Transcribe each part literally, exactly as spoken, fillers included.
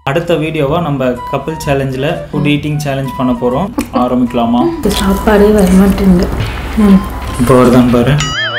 அடுத்த வீடியோவா நம்ம கப்பிள் சேலஞ்சில் ஃபுட் ஈட்டிங் சேலஞ்ச் பண்ண போகிறோம். ஆரம்பிக்கலாமா? சாப்பாடே வர மாட்டேங்குது. இப்போ வருதான் பாரு.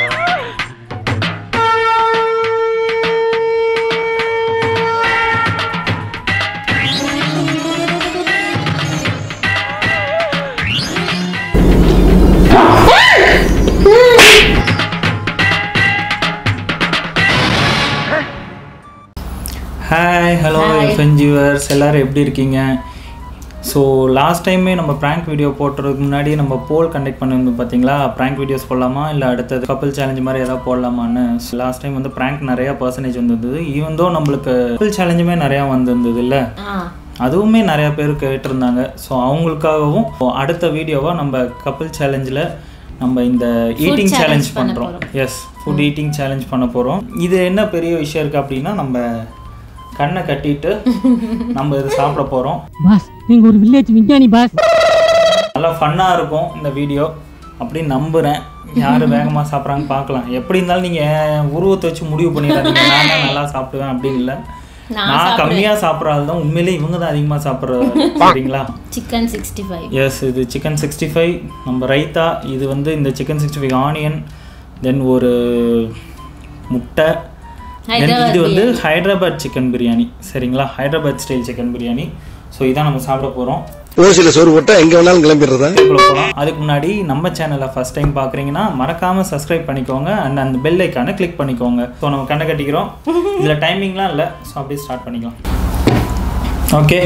ஹாய் ஹலோ ஃப்ரெண்ட் வியூவர்ஸ், எல்லோரும் எப்படி இருக்கீங்க? ஸோ லாஸ்ட் டைமே நம்ம ப்ராங்க் வீடியோ போட்டுறதுக்கு முன்னாடி நம்ம போல் கண்டக்ட் பண்ணியிருந்தோம் பார்த்தீங்களா? ப்ராங்க் வீடியோஸ் போடலாமா இல்லை அடுத்தது கப்பிள் சேலஞ்ச் மாதிரி எதாவது போடலாமான்னு. லாஸ்ட் டைம் வந்து ப்ராங்க் நிறையா பர்சன்டேஜ் வந்துருந்தது. ஈவன் தோ நம்மளுக்கு கப்பிள் சேலஞ்சுமே நிறையா வந்துருந்தது இல்லை, அதுவுமே நிறையா பேர் கேட்டிருந்தாங்க. ஸோ அவங்களுக்காகவும் அடுத்த வீடியோவாக நம்ம கப்பிள் சேலஞ்சில் நம்ம இந்த ஈட்டிங் சேலஞ்ச் பண்ணுறோம். எஸ், ஃபுட் ஈட்டிங் சேலஞ்ச் பண்ண போகிறோம். இது என்ன பெரிய விஷயம் இருக்குது அப்படின்னா, நம்ம கண்ணை கட்டிட்டு நம்ம இது சாப்பிட போகிறோம். பாஸ், நீங்கள் ஒரு வில்லேஜ் விஞ்ஞானி பாஸ். நல்லா ஃபன்னாக இருக்கும் இந்த வீடியோ அப்படின்னு நம்புகிறேன். யார் வேகமாக சாப்பிட்றாங்க பார்க்கலாம். எப்படி இருந்தாலும் நீங்கள் உருவத்தை வச்சு முடிவு பண்ணிடுறாங்க நான் தான் நல்லா சாப்பிடுவேன் அப்படின்னு இல்லை. நான் கம்மியாக சாப்பிட்றது தான் உண்மையிலே, இவங்க தான் அதிகமாக சாப்பிட்றது. சரிங்களா? Chicken sixty five. எஸ், இது சிக்கன் சிக்ஸ்டி ஃபைவ். நம்ம ரைத்தா இது வந்து இந்த chicken sixty five onion, then ஒரு முட்டை, இது வந்து ஹைதராபாத் சிக்கன் பிரியாணி. சரிங்களா? Hyderabad style chicken biryani. So இதான் நம்ம சாப்பிட போகிறோம். ஓசியில் சோறு போட்டால் எங்கே வேணாலும் கிளம்பிடுறதா போகலாம். அதுக்கு முன்னாடி நம்ம சேனலை ஃபஸ்ட் டைம் பார்க்குறீங்கன்னா மறக்காமல் சப்ஸ்கிரைப் பண்ணிக்கோங்க அண்ட் அந்த பெல் ஐக்கானை கிளிக் பண்ணிக்கோங்க. ஸோ நம்ம கண்ணை கட்டிக்கிறோம். இதில் டைமிங்லாம் இல்லை, ஸோ அப்படியே ஸ்டார்ட் பண்ணிக்கலாம். ஓகே,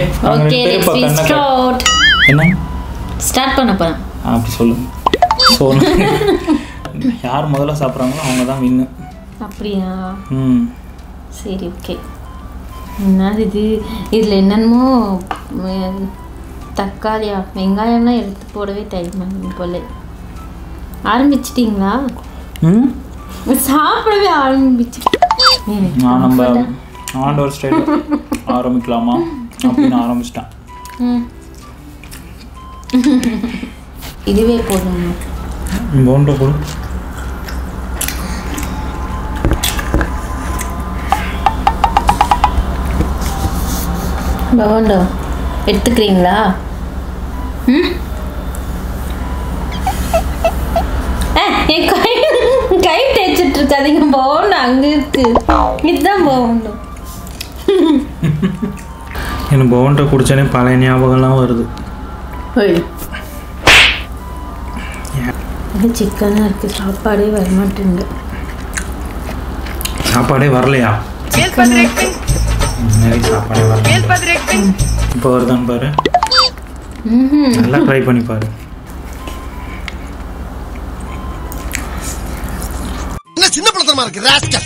என்ன ஸ்டார்ட் பண்ண போகிறேன் அப்படி சொல்லுங்க. ஸோ யார் முதல்ல சாப்பிட்றாங்களோ அவங்க தான் வின்னு. அப்படியா? ம், சரி, ஓகே. என்ன இது? இதில் என்னென்னமோ தக்காளியா வெங்காயம்லாம் எடுத்து போடவே டைம் ஆகும் போல. ஆரம்பிச்சிட்டிங்களா? ம், சாப்பிடவே ஆரம்பிச்சு. நான் நம்ம ஆண்டவர் ஸ்டைல் ஆரம்பிக்கலாமா அப்படின்னு ஆரம்பிச்சிட்டேன். ம், இதுவே போதும். போண்டோ கொடு. போண்டோ எடுத்துக்கிறீங்களா? ம், என் கை கை தேய்ச்சிட்டு இருக்காதீங்க. போண்டோ அங்கே இருக்கு. இதுதான் போண்டோ. எனக்கு போண்டோ குடிச்சானே பழைய ஞாபகம்லாம் வருது. அது சிக்கனாக இருக்குது. சாப்பாடே வரமாட்டேங்க. சாப்பாடே வரலையா? சாப்பாடே வரல. இப்போ வருதான் பாரு. நல்லா ட்ரை பண்ணி பாரு. சின்ன பழத்தனமா இருக்கு ராஸ்கல்.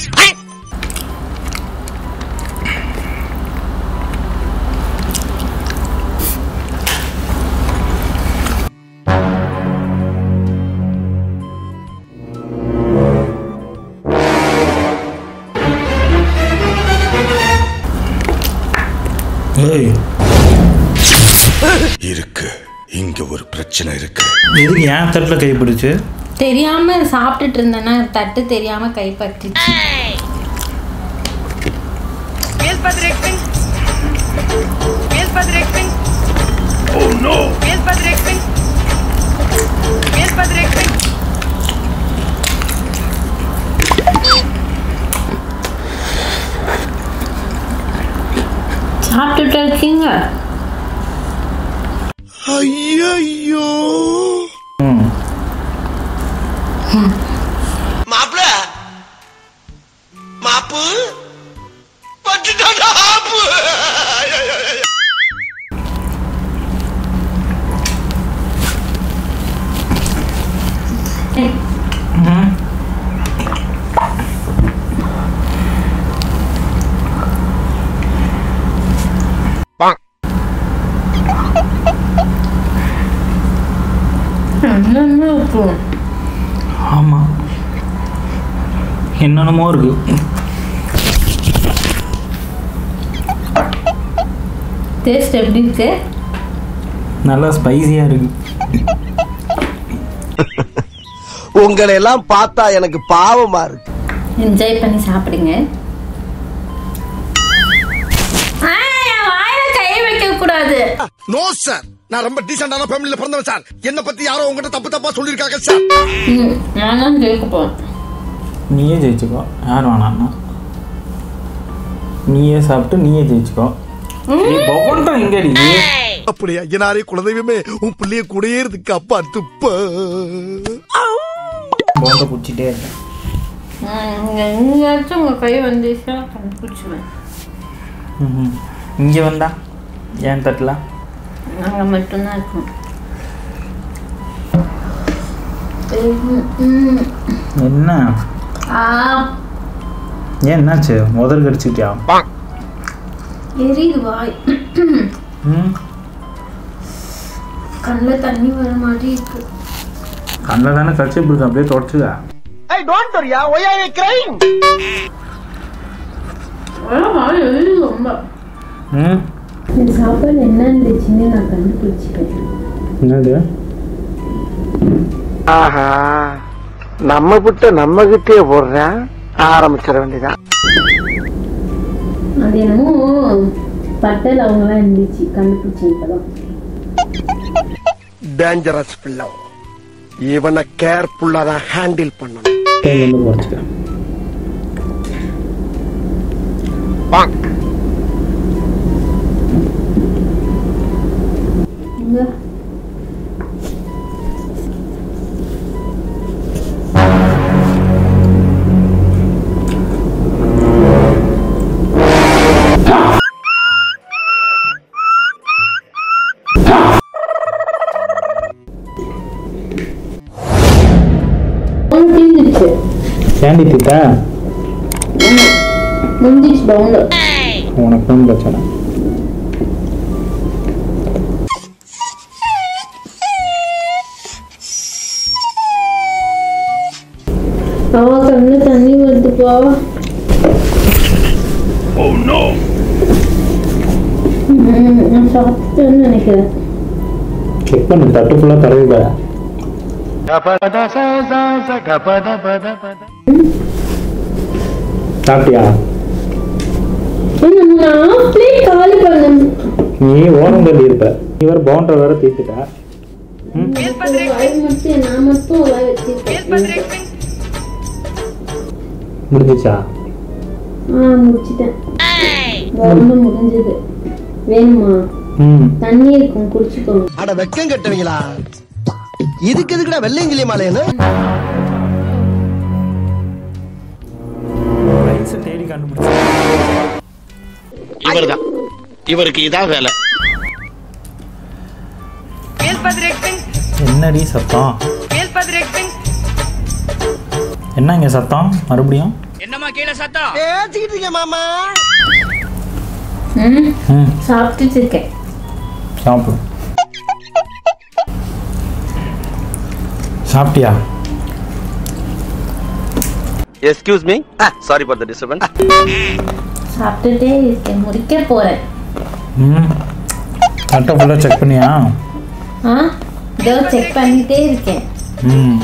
இருக்கு, இங்க ஒரு பிரச்சனை இருக்கு. எதுக்கு ஏன் தட்டுல கை பிடிச்சு? தெரியாம சாப்பிட்டுட்டு இருந்தேன்னா தட்டு தெரியாம கை பட்டுச்சு. சாப்பிட்டுட்டு இருக்கீங்க? ஐயோ மாப்ள மாப்பு பட்டுட்டாடா ஆப்பு. ஆமா, என்னென்னமோ இருக்கு. டேஸ்ட் எப்படி இருக்கு? நல்லா ஸ்பைசியா இருக்கு. உங்களை எல்லாம் பார்த்தா எனக்கு பாவமா இருக்கு. என்ஜாய் பண்ணி சாப்பிடுங்க. வாயில கூடாது. நோ சார், நான் ரொம்ப டீசென்டான ஃபேமிலில பிறந்தவன் சார். என்ன பத்தி யாரோ உங்ககிட்ட தப்பு தப்பா சொல்லிருக்காங்க சார். நான் தான் ஜெயிக்க போறேன். நீயே ஜெயிச்சுக்கோ, யார் வேணாம்னா நீயே சாப்பிட்டு நீயே ஜெயிச்சுக்கோ. நீ பகோன்ற எங்கடி அப்படியா ஐயனாரே குலதெய்வமே, உன் பிள்ளைய கூடயே இருக்கு அப்பா துப்ப போண்ட குடிச்சிட்டே இருக்கேன். எங்கேயாச்சும் உங்கள் கை வந்துச்சுன்னா கண்டுபிடிச்சிடுவேன். ம் இங்கே வந்தா ஏன் தட்டல? நாங்கள் மட்டும்தான் இருக்கோம். என்ன ஏன் என்னாச்சு? முதல் கடிச்சிட்டியா? எரியுது வாய். ம் கண்ணில் தண்ணி வர மாதிரி இருக்கு. கண்ணில் தானே கடிச்சிட்டு இருக்கு, அப்படியே தொடச்சுக்க. ஐ டோன்ட் வரியா, why are you crying? ரொம்ப ம் இந்த சாப்பாடு என்ன இருந்துச்சுன்னு நான் கண்டுபிடிச்சிட்டேன். என்னது? ஆஹா, நம்ம கிட்ட நம்ம கிட்டே போடுறேன், ஆரம்பிச்சிட வேண்டியதான். அது என்னமோ பட்டல் அவங்களாம் இருந்துச்சு, கண்டுபிடிச்சேன் இப்பதான். டேஞ்சரஸ் பிள்ளை, இவனை கேர்ஃபுல்லா தான் ஹேண்டில் பண்ணணும். குறைச்சிக்க. கேண்டி தீட்டா முடிஞ்சிச்சு. பவுண்ட் உனக்கு தான் பிரச்சனை. அவ கண்ணு தண்ணி வருதுப்பா. நான் சாப்பிட்டேன்னு நினைக்கிறேன். செக் பண்ணு, தட்டு ஃபுல்லாக தடவிட. சாப்பிட்டியா? காலி பண்ண நீ ஓரம் கட்டி இருப்ப, இவர் பவுண்டரை வேற தீர்த்துட்ட. நான் மட்டும் வச்சிருக்கேன். முடிஞ்சிச்சா? ஆ முடிச்சிட்டேன். பவுண்டு முடிஞ்சது. வேணுமா? ம் தண்ணி இருக்கும், குடிச்சுக்கோங்க. அட வெக்கம் கட்டுவீங்களா? இதுக்கு எதுக்குடா வெள்ளையங்கிலி மாலையன்னு தேடி கண்டுபிடிச்சு. இவர்தான், இவருக்கு இதான் வேலை. என்னடி சத்தம்? என்ன இங்க சத்தம் மறுபடியும்? என்னமா கீழே சத்தம்? பேசிக்கிட்டு இருக்கேன் மாமா. ம் சாப்பிட்டுட்டு இருக்கேன். சாப்பிடு. சாப்பிட்டியா? Excuse me. Ah, sorry for the disturbance. சாப்பிட்டுட்டே இருக்கேன், முடிக்க போறேன். ம் கரெக்டாக ஃபுல்லாக செக் பண்ணியா? ஆ இதோ செக் பண்ணிட்டே இருக்கேன். ம்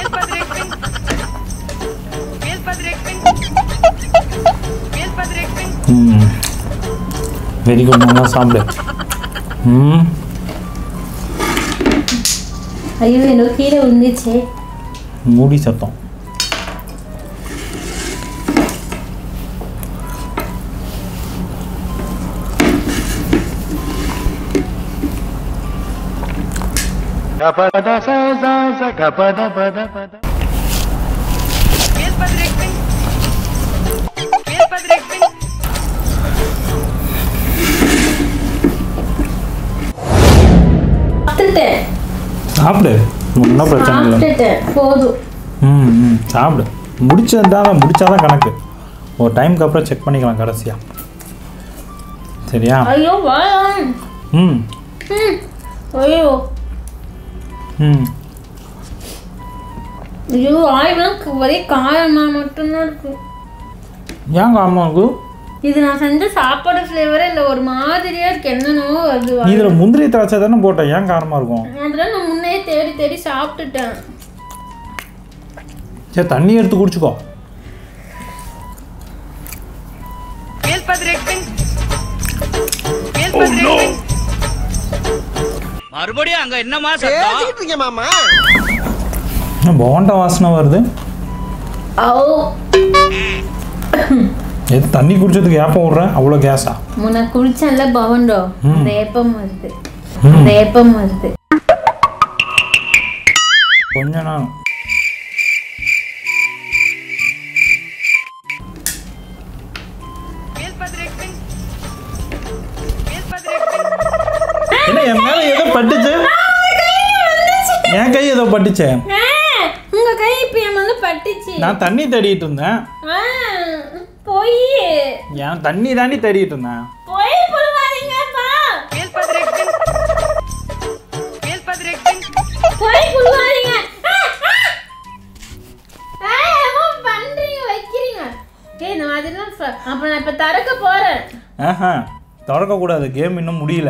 ம் வெரி குட், நல்லா சாப்பிடு. ம் ஐயோ என்னோ கீழே விழுந்துச்சே. மூடி சத்தம். சாப்பிடு, ஒன்றும் பிரச்சனை இல்லை. போதும். ம் ம் சாப்பிடு. முடிச்சதான் முடிச்சாதான் கணக்கு. ஒரு டைமுக்கு அப்புறம் செக் பண்ணிக்கலாம் கடைசியா. சரியா? ஐயோ ம் ஐயோ ம் ஐயோ வாய்லாம் ஒரே காரமாக மட்டும்தான் இருக்கு. ஏன் காரமாக இருக்கு? இது நான் செஞ்ச சாப்பாடு ஃப்ளேவரே இல்லை, ஒரு மாதிரியா இருக்கு. என்னென்னவோ அது. இதில் முந்திரி திராட்சை தானே போட்டேன், ஏன் காரமாக இருக்கும்? அதெல்லாம் நான் முன்னே தேடி தேடி சாப்பிட்டுட்டேன். சரி தண்ணி எடுத்து குடிச்சுக்கோ. மறுபடியும் அங்க என்னமா சத்தம் பேசிட்டீங்க மாமா போண்டா வாசனை வருது. ஓ எது தண்ணி குடிச்சதுக்கு ஏப்பம் விடுறேன்? அவ்வளோ கேஸா? முன்ன குளிச்சேன்ல பவண்டோ, அந்த ஏப்பம் வருது, அந்த ஏப்பம் வருது. கொஞ்ச நாள் என்ன என் மேல ஏதோ பட்டுச்சு? என் கை ஏதோ பட்டுச்சு. உங்க கை இப்ப என் மேல பட்டுச்சு. நான் தண்ணி தேடிட்டு இருந்தேன். போய் ஏன் தண்ணி தாண்டி தேடிட்டு இருந்தேன். போய் புழுவாதீங்கப்பா. போய் புழுவாதீங்க. பண்றீங்க வைக்கிறீங்க. ஏய் நான் அதெல்லாம் அப்ப நான் இப்ப தரக்க போறேன். ஆஹா திறக்க கூடாது, கேம் இன்னும் முடியல.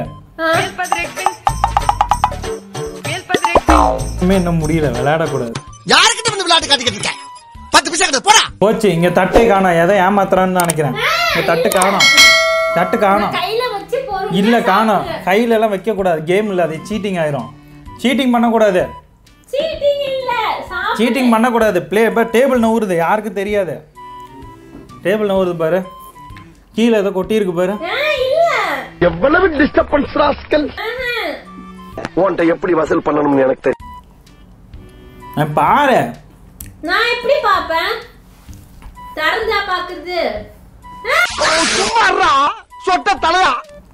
இன்னும் முடியல, விளையாடக்கூடாது. யாருக்கிட்ட வந்து விளையாட்டு காட்டிக்கிட்டு இருக்க? பத்து பைசா கிட்ட போடா. போச்சு, இங்க தட்டே காணோம். எதை ஏமாத்துறான்னு நினைக்கிறேன். இங்க தட்டு காணோம், தட்டு காணோம். கையில வச்சு போறோம். இல்ல காணோம். கையில எல்லாம் வைக்க கூடாது, கேம் இல்ல, அது சீட்டிங் ஆயிரும். சீட்டிங் பண்ண கூடாது. சீட்டிங் இல்ல, சீட்டிங் பண்ண கூடாது. ப்ளே பை டேபிள் நவுறுது, யாருக்கு தெரியாது. டேபிள் நவுறுது பாரு, கீழே ஏதோ கொட்டி இருக்கு பாரு. இல்ல எவ்வளவு டிஸ்டர்பன்ஸ் ராஸ்கல். உன்கிட்ட எப்படி வசூல் பண்ணணும்னு எனக்கு தெரியும். நான் பாரு, நான் எப்படி பாப்பேன்? தரந்தா பாக்குறது. சும்மாறா சொட்ட தலையா.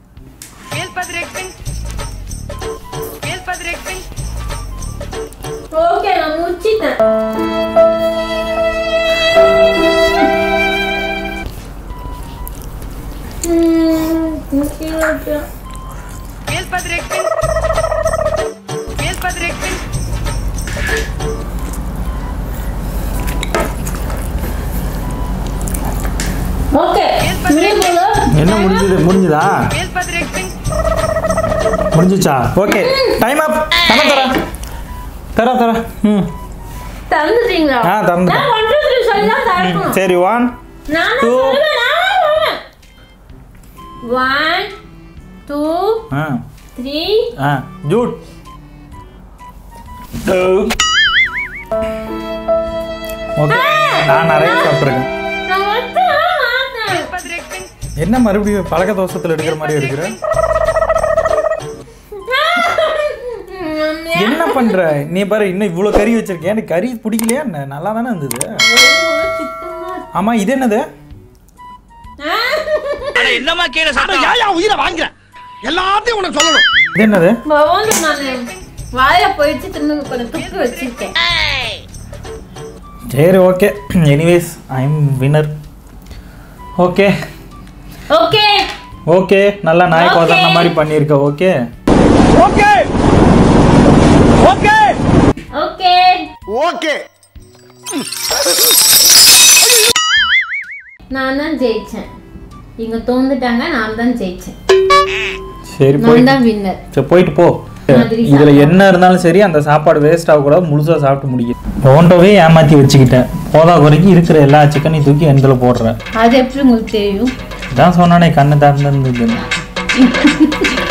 ஓகே நான் முடிச்சிட்டேன். ம் முடிச்சிட்டேன். ஓகே என்ன முடிஞ்சது? முடிஞ்சதா? முடிஞ்சிச்சா? Okay time up. தர தர தர தர ம் தந்துட்டீங்களா? ஆ தந்துட்டேன். நான் ஒன் டூ த்ரீ சொல்லி தான் தரணும். சரி ஒன் நான் டூ சொல்லுவேன். One two ah three ah ஜூட் ஓகே. நான் நிறைய சாப்பிட்றேன். நான் ஒத்த மாட்டேன். என்ன மறுபடியும் பழக்க தோசத்தில் எடுக்கிற மாதிரி எடுக்கிற? என்ன பண்ற நீ? பாரு இன்னும் இவ்வளோ கறி வச்சிருக்கேன். எனக்கு கறி பிடிக்கலையா? என்ன நல்லா தானே இருந்தது. ஆமா இது என்னது? என்னமா கீழே சத்தம்? ஏயா உயிரை வாங்குற? எல்லாத்தையும் உனக்கு சொல்லணும். இது என்னது? பவந்து நானு வாய போயிட்டு திரும்ப கொஞ்சம் துப்பு வச்சிருக்கேன். சரி okay. Anyways I am winner. Okay okay okay நல்லா நாய் கோதன மாதிரி பண்ணியிருக்க. Okay okay okay okay okay. நான் தான் ஜெயிச்சேன். இங்க தோந்துட்டாங்க, நான் தான் ஜெயிச்சேன். சரி நான் போய் தான் வின்னர். சரி போயிட்டு போ. மாதிரி இதுல என்ன இருந்தாலும் சரி அந்த சாப்பாடு வேஸ்ட் ஆகக்கூடாது. முழுசா சாப்பிட்டு முடிக்கும். போண்டோவே ஏமாத்தி வச்சுக்கிட்டேன். போதா குறைக்கு இருக்கிற எல்லா சிக்கனையும் தூக்கி எந்தில போடுறேன். அது எப்படி உங்களுக்கு தெரியும்? இதான் சொன்னானே கண்ணு திறந்து இருந்தது.